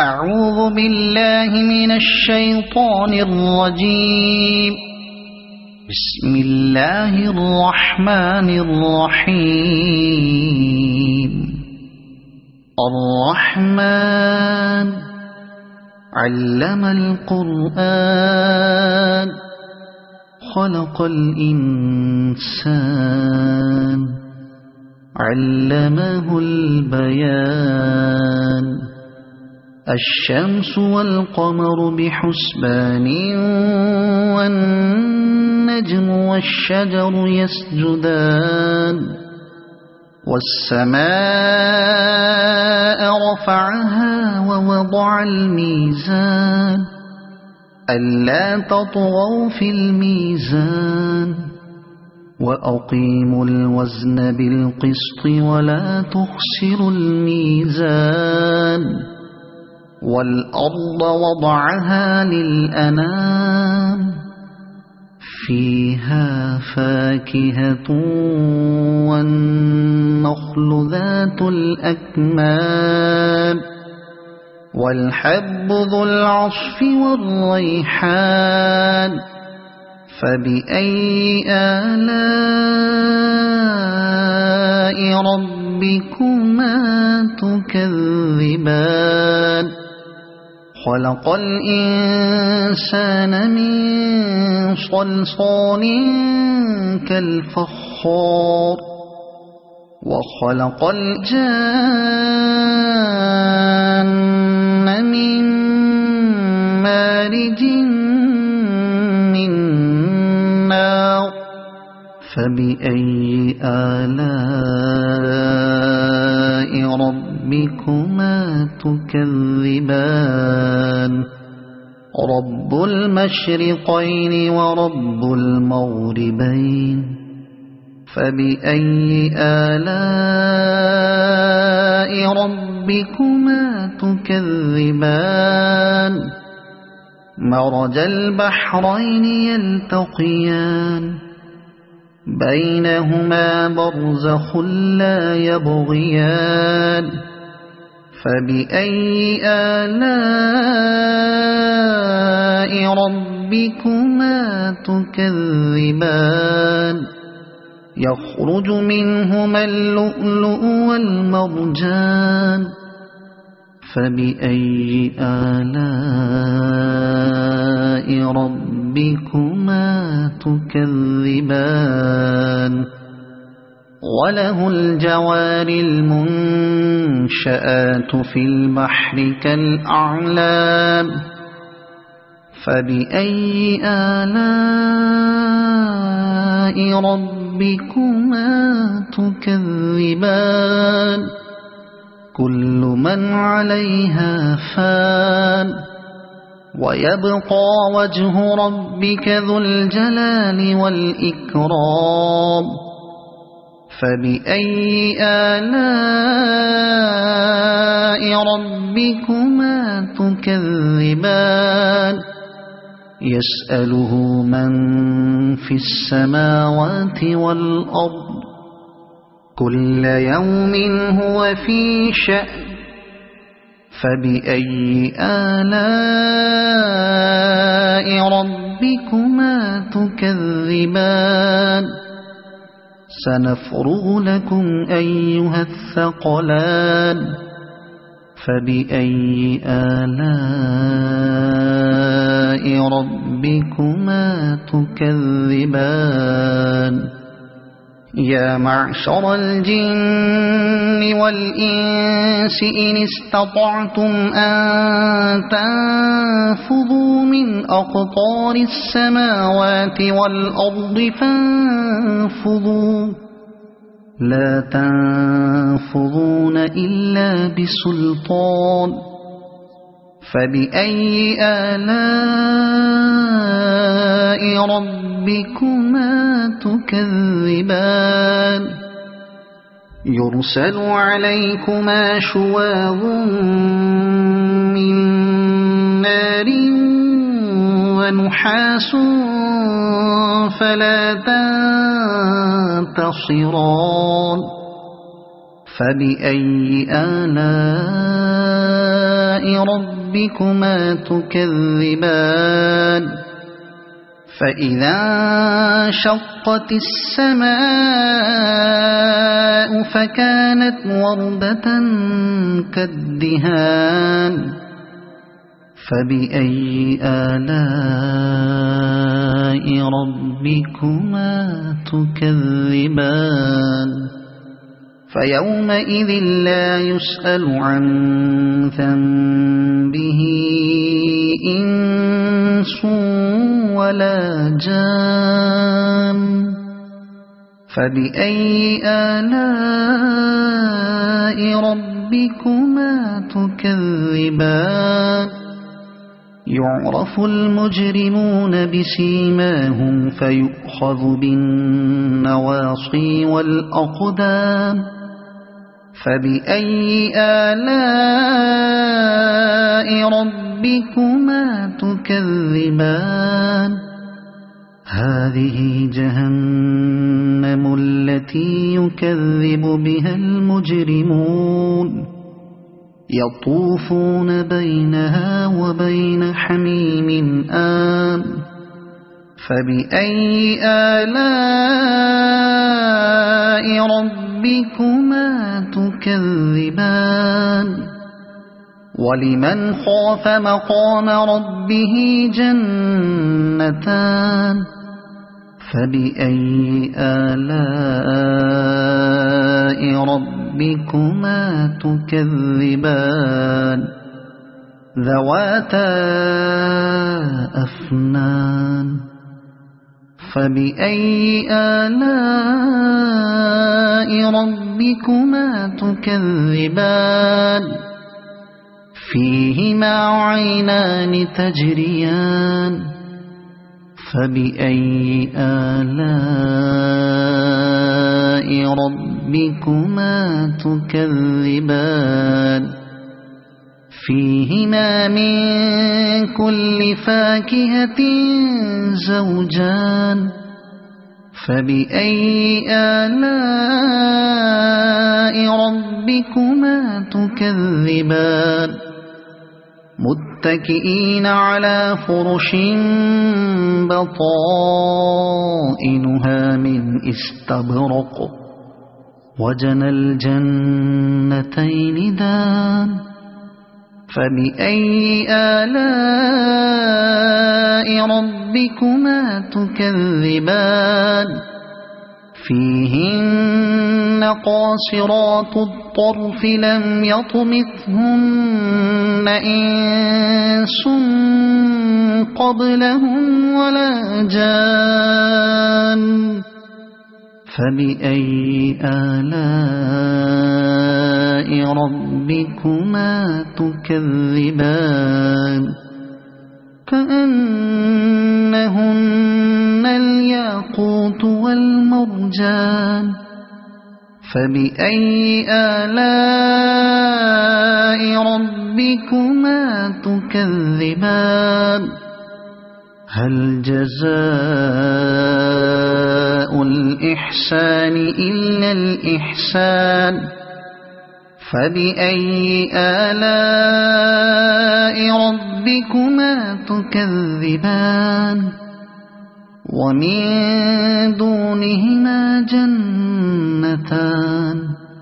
أعوذ بالله من الشيطان الرجيم. بسم الله الرحمن الرحيم. الرحمن علم القرآن خلق الإنسان علمه البيان. الشمس والقمر بحسبان والنجم والشجر يسجدان. والسماء رفعها ووضع الميزان ألا تطغوا في الميزان وأقيموا الوزن بالقسط ولا تخسروا الميزان. والأرض وضعها للأنام فيها فاكهة والنخل ذات الأكمام والحب ذو العصف والريحان. فبأي آلاء ربكما تكذبان. خلق الإنسان من صلصال كالفخار وخلق الجان من مارج من نار. فبأي آلاء ربكما تكذبان. رب المشرقين ورب المغربين. فبأي آلاء ربكما تكذبان. مرج البحرين يلتقيان بينهما برزخ لا يبغيان. فبأي آلاء ربكما تكذبان. يخرج منهما اللؤلؤ والمرجان. فبأي آلاء ربكما تكذبان. وله الجوار المنشآت في البحر كالأعلام. فبأي آلاء ربكما تكذبان. كل من عليها فان ويبقى وجه ربك ذو الجلال والإكرام. فبأي آلاء ربكما تكذبان. يسأله من في السماوات والأرض كل يوم هو في شأن. فبأي آلاء ربكما تكذبان. سنفرغ لكم أيها الثقلان. فبأي آلاء ربكما تكذبان. يا معشر الجن والإنس إن استطعتم أن تنفذوا من أقطار السماوات والأرض فانفذوا لا تنفذون إلا بسلطان. فبأي آلاء ربكما تكذبان. يرسل عليكما شواظ من نار ونحاس فلا تنتصران. فبأي آلاء ربكما تكذبان فإذا انشقت السماء فكانت وردة كالدهان فبأي آلاء ربكما تكذبان فيومئذ لا يسأل عن ذنبه إنس ولا جان فبأي آلاء ربكما تكذبان يعرف المجرمون بسيماهم فيؤخذ بالنواصي والأقدام فبأي آلاء ربكما تكذبان هذه جهنم التي يكذب بها المجرمون يطوفون بينها وبين حميم آن فبأي آلاء ربكما تكذبان ولمن خاف مقام ربه جنتان فبأي آلاء ربكما تكذبان ذواتا أفنان فبأي آلاء ربكما تكذبان فيهما عينان تجريان فبأي آلاء ربكما تكذبان فيهما من كل فاكهة زوجان فبأي آلاء ربكما تكذبان متكئين على فرش بطائنها من استبرق وجنى الجنتين دان فبأي آلاء ربكما تكذبان فيهن قاصرات الطرف لم يطمثهن إنس قبلهم ولا جان فبأي آلاء ربكما تكذبان كأنهن الياقوت والمرجان فبأي آلاء ربكما تكذبان هل جزاء الإحسان إلا الإحسان فبأي آلاء ربكما تكذبان ومن دونهما جنتان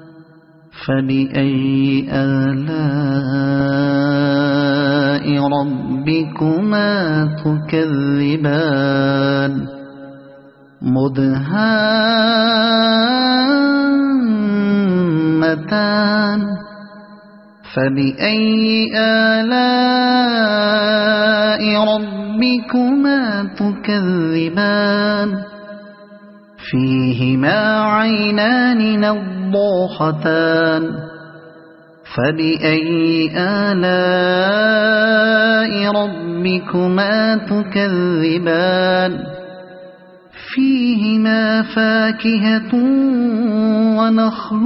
فبأي آلاء ربكما تكذبان مدهامتان فبأي آلاء ربكما تكذبان فيهما عينان نضاختان فبأي آلاء ربكما تكذبان فيهما فاكهة ونخل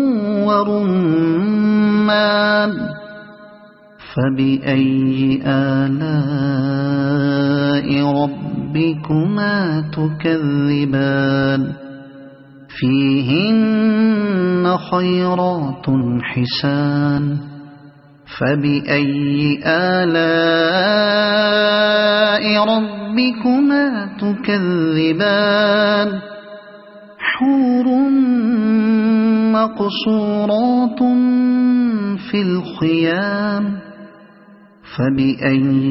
ورمان فبأي آلاء ربكما تكذبان فيهن خيرات حسان فبأي آلاء ربكما تكذبان حور مقصورات في الخيام فبأي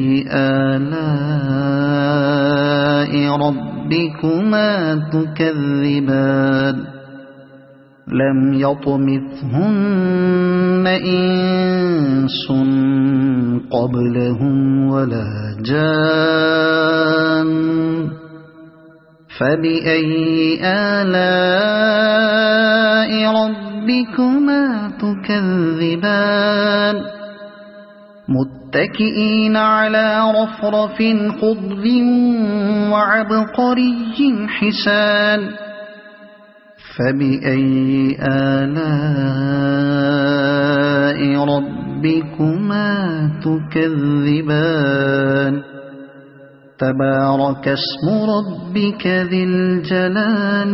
آلاء ربكما تكذبان لم يطمثهن إنس قبلهم ولا جان فبأي آلاء ربكما تكذبان متكئين على رفرف خضر وعبقري حسان فبأي آلاء ربكما تكذبان تبارك اسم ربك ذي الجلال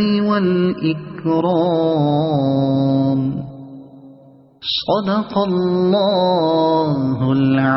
والإكرام صدق الله العظيم.